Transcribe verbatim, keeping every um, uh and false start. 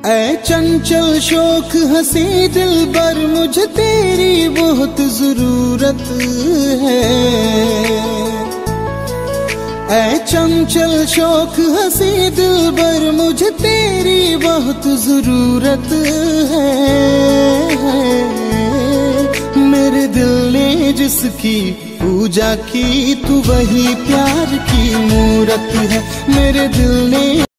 ऐ चंचल शोक हंसी दिलबर मुझे तेरी बहुत जरूरत है। ऐ चंचल शोक हंसी दिलबर मुझे तेरी बहुत जरूरत है। मेरे दिल ने जिसकी पूजा की तू वही प्यार की मूरत है। मेरे दिल ने